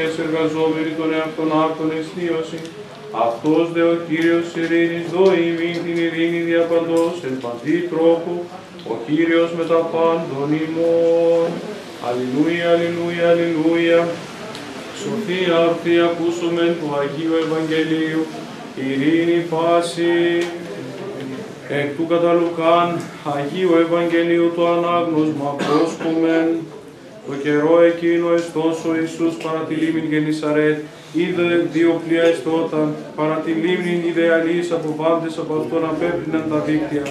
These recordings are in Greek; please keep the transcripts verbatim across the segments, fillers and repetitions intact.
εργασίας εργαζόμενοι των εαυτών άκτων αισθίωση. Αυτός δε ο Κύριος ειρήνης δώει ημίν την ειρήνη διαπαντός εν παντή τρόπο, ο Κύριος με τα πάντων ημών. Αλληλούια, αλληλούια, αλληλούια. Σοφία ορθή ακούσομεν του Αγίου Ευαγγελίου, ειρήνη πάση. Εκ του κατά Λουκάν, Αγίου Ευαγγελίου το ανάγνωσμα πρόσκομεν. Το καιρό εκείνο εστός ο Ιησούς παρά τη λίμνην Γεννησαρέτ, είδε δύο πλοία εστόταν, παρά τη λίμνην ιδεαλείς αποβάντες από αυτόν απέπλυναν τα δίκτυα.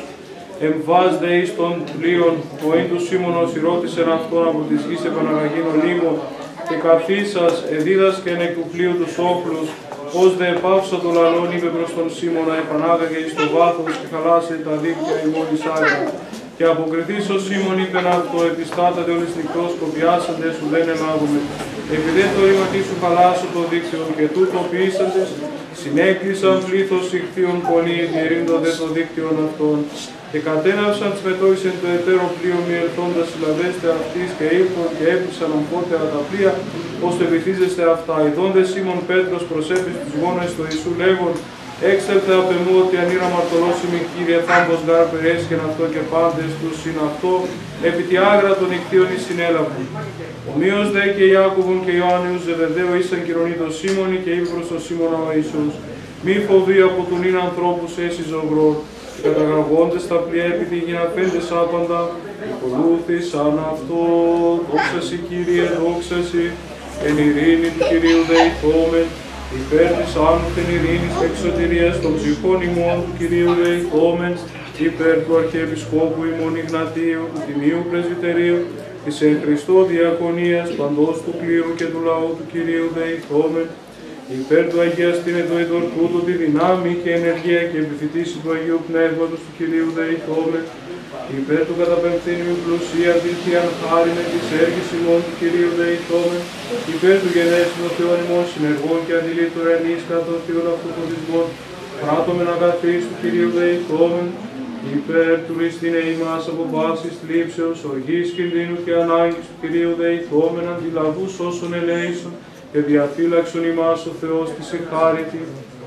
Εμβάς δε εις των πλοίων, ο ίντους Σίμωνος ρώτησεν αυτόν από της γης επαναγαγήν ολίμων, και καθίσας εδίδασκεν εκ του πλοίου τους όχλους, ως δε επάυσα το λαλόν είπε προς τον Σίμωνα, επανάγαγε εις το βάθος και χαλάσε τα δίκτυα ημών εις άγρα. Και αποκριθείς ο Σίμων είπεν αυτό, επιστάτατε όλης νυχτός κοπιάσαντες σου δεν ελάβουμε. Επειδή το ρήματί σου χαλάσω το δίκτυο και τούτο ποιήσαντες, συνέκλεισαν πλήθος ηχθείων πολλοί, διαιρύντα δε το δίκτυον αυτών. Και κατέναυσαν τις μετόησεν το εταίρο πλοίο μη ελθόντας συλλαβέστε αυτής και ήλθον και έπλησαν αμφότερα τα πλοία, ως το βυθίζεστε αυτά. Ειδών δε Σίμων Πέτρος προσέπεις τους γόνες του Ιησού λέγον, έξελθε απ' εμού ότι ανήρα μαρτωλώσιμη Κύριε θάμπος γάρ περέσχεν αυτό και πάντες τους συν αυτό, επί τη άγρα των νυχτίων εις συνέλαβουν. Ομοίως δε και Ιάκωβον και Ιωάννιους Ζεβεδαίου ήσαν κυρωνίτος Σίμωνη και είπε προς τον Σίμωνα ο Ιησούς, μη φοβεί από τον ίν ανθρώπους έσυ ζωγρό. Και καταγαγόντες τα πλοία επειδή γυναπέντες άπαντα, ακολούθησαν αυτό, δόξα σοι Κύριε, δόξα σοι, εν ειρήνη του Κυρίου δεηθόμεν, υπέρ της άνωθεν ειρήνης και εξωτηρίας των ψυχών ημών του Κυρίου δεηθόμεν, υπέρ του Αρχιεπισκόπου ημών Ιγνατίου, του Τιμίου Πρεσβυτερίου, της εν Χριστώ διακονίας παντός του κλήρου και του λαού του Κυρίου δεηθόμεν, υπέρ του Αγιαστήνε το ειδωρ τούτο τη δυνάμει και ενεργία και επιφυτίση του Αγίου Πνεύματος του Κυρίου δεηθόμεν, υπέρ του καταπεμφθήνιου πλουσία την Θείαν χάρινε της έργης ημών του Κυρίου δεηθόμεν, υπέρ του γενέσιμου Θεών ημών συνεργών και αντιλήτων ενής κατά των θείων αυτοποδισμών, πράττομεν αγαθείς του Κυρίου δεηθόμεν, υπέρ του ληστήνε ημάς από πάσης θλίψεως, οργής κινδύνου και ανάγκης του Κυρίου δεηθόμεν, αντιλαβούς όσων ελέησον, και διαφύλαξον ημάς ο Θεός της εχάρητη,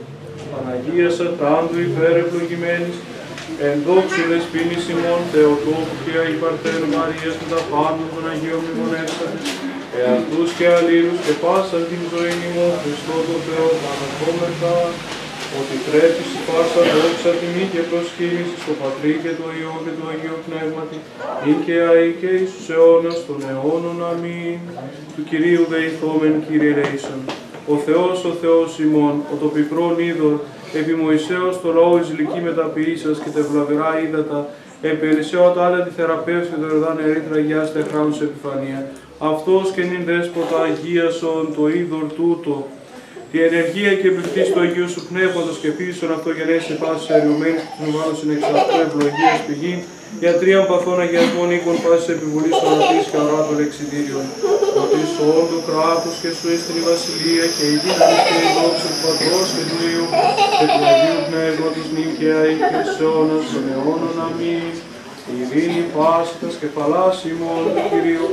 Παναγίας Ατράντου υπέρ ευλογημένης, εν δόξου δεσποίνης ημών Θεοτόκου και Αϊπαρτέρου Μαρίας με τα πάντων των Αγίων μνημονεύσατε, εαυτούς και αλλήλους και πάσαν την ζωή ημών Χριστό τον Θεό παρακόμεθα, ότι πρέπει στη πάσα δόξα τιμή και προσκύνηση στο Πατρί και το Υιό και το Αγίο Πνεύματι, ή και αεί και εις τους αιώνας των αιώνων. Αμήν. Του Κυρίου δεηθόμεν Κύριε ελέησον. Ο Θεός, ο Θεός ημών, ο το πικρόν είδωρ, επί Μωυσέως το λαό εις λυκή μεταποιήσας και τε βλαβερά ύδατα, επί Ελισέω τα άλλα τη θεραπεύς και το Ιορδάν ερήτρα γιάς τε χράνους επιφανία. Αυτός και νυν δέσποτα αγίασον το είδωρ τούτο, τη ενεργία και επιφυτής του Αγίου σου Πνεύματος και φύσον αυτό γενέσει πάσης αεριωμένης και πνευμάτων συνεξαυτού ευλογίας πηγήν, για τρίαν παθών αγιασμών οίκων πάσης επιβολής των ατής και αράτων εξιδίριων. Ότι σώον του κράτους και σου ίστην η βασιλεία και η δύναμη και η δόξα του Πατρός και του Υιού και του Αγίου Πνεύματος νυν και αεί και εις αιώνας των αιώνων. Αμήν. Ειρήνη Πάσχας και φαλάς ημών του Κυρίου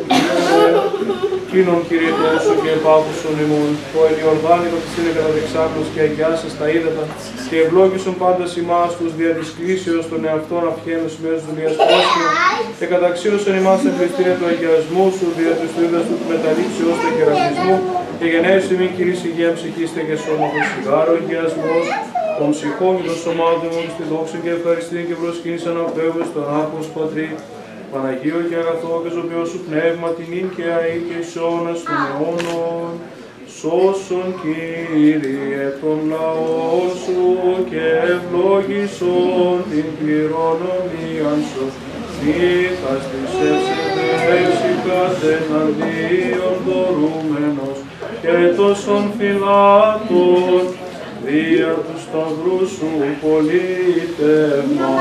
Κύριον Κύριε Τόσου και επάφουσον ημών, ο εν Ιορδάνικο της είναι κατά δεξάκρος και αγιάσας τα ύδατα και ευλόγησον πάντας ημάς τους δια της κλήσεως των εαυτών αυχένους μέσω δουλειάς πρόσφυγων και καταξίωσον ημάς εν πληστήρια του αγιασμού σου δια της τουίδας του μεταλήψεως του κερατισμού και γεννεύσει μην Κυρίς υγεία ψυχήστε και σώματος σιγάρο αγιασμός των ψυχών και των σωμάτων μου στη δόξα και ευχαριστήν και προσκύνησαν απέβες στον άπος Πατρί, Παναγίο και αγαθό και ζωοποιό σου πνεύμα την ίν και αεί και εις αιώνας των αιώνων. Σώσον Κύριε τον λαό σου και ευλόγησον την κληρονομίαν σου. Μήχας της ευσεβεύσικας εναντίον δωρούμενος και τόσων φυλάτων δια του σταυρού σου πολίτευμα.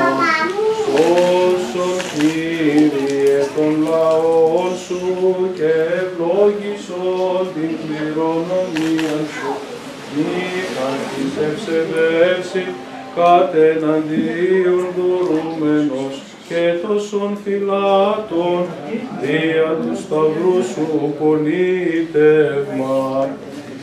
Σώσον Κύριε τον λαό σου και ευλόγησον την κληρονομία σου. Μήχας της ευσεβεύση κατ' εναντίον δωρούμενος και τόσων φυλάτων δια του σταυρού σου πολίτευμα.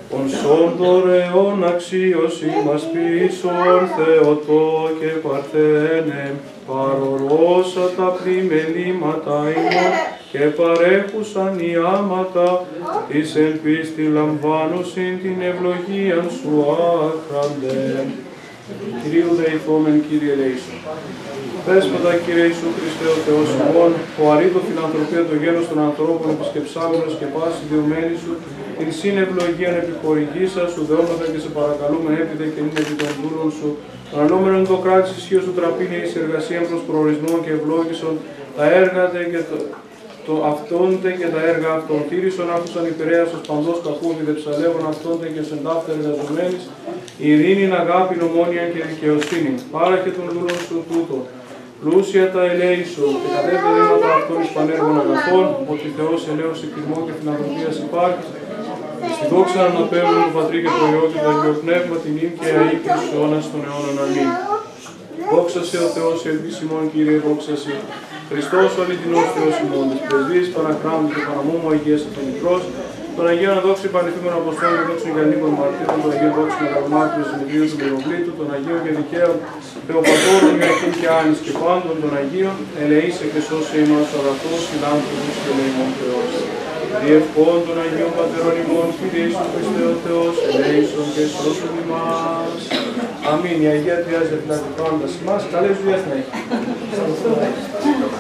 ον σών δωρεών αξίωση μας πίσων Θεοτό και Παρθένε, παρορώσα τα πλημελήματα ημών και παρέχουσαν οι άματα, της εν πίστη λαμβάνουσιν την ευλογίαν σου άχραντε. Κυρίου δεηθόμεν, Κύριε ελέησον. Δέσποτα, Κύριε Ιησού Χριστέ ο Θεός ημών, ο αρήτω φιλανθρωπία το γένος των ανθρώπων επισκεψάμενος και πάση διωμένη σου, την σύν ευλογίαν επιχορηγήσα σου, δεώματα και σε παρακαλούμε έπειτα και είναι επί των δούλων σου, αναλόμενον το κράτης ισχύω του τραπήνε εις εργασίαν προς προορισμών και ευλόγησον, τα έργα τε και το, το αυτόντε και τα έργα αυτών τήρησον, άκουσαν υπηρέασος παντός κακού διδεψαλεύων αυτόντε και σε εντάφτα εργαζομένης, ειρήνην, αγάπην, ομόνια και δικαιοσύνη. Πάραχε των δούλων σου τούτο. Πλούσια τα ελέησο και κατέβε δήματα αυτών εις πανέργων αγαθών, ότι Θεός ελέος εκκλημό και φιλανθρωπίας υπάρχει, στη δόξα αναπέμπουν του Πατρί και του Υιό και του Αγίου Πνεύμα, την ύμ και αή και τους αιώνας των αιώνων. Αμήν. Δόξα σε ο Θεός, ελπίς ημών, Κύριε, δόξα σε. Χριστός ο αληθινός Θεός ημών, της πρεσβείας παρακράμου και παραμόμου Αγίας Αυτονικρός, τον Αγίων Αδόξου Πανηθήμων Αποστόλων και δόξων Ιαννίκων Μαρτύρων, τον Αγίων Δόξου Μεγαλομάρτυρων Δημητρίου του Μυροβλήτου, των Αγίων και Δικαίων Θεοπατώρων Ιωακήμ και Άνης και πάντων των Αγίων, ελεήσε και σώσε ημάς ο αγαθός φιλάνθρωπος και ελεημών Θεός. Διευχών των Αγίων Πατερών ημών, Κύριε Ιησού Χριστέ ο Θεός, ελέησον και σώσον ημάς. Αμήν. Η Αγία Τριάς διαφυλάττει πάντας ημάς. Καλές δουλειές να έχει.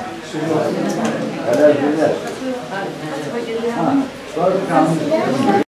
Συγγνώμη. Καλές δουλειές.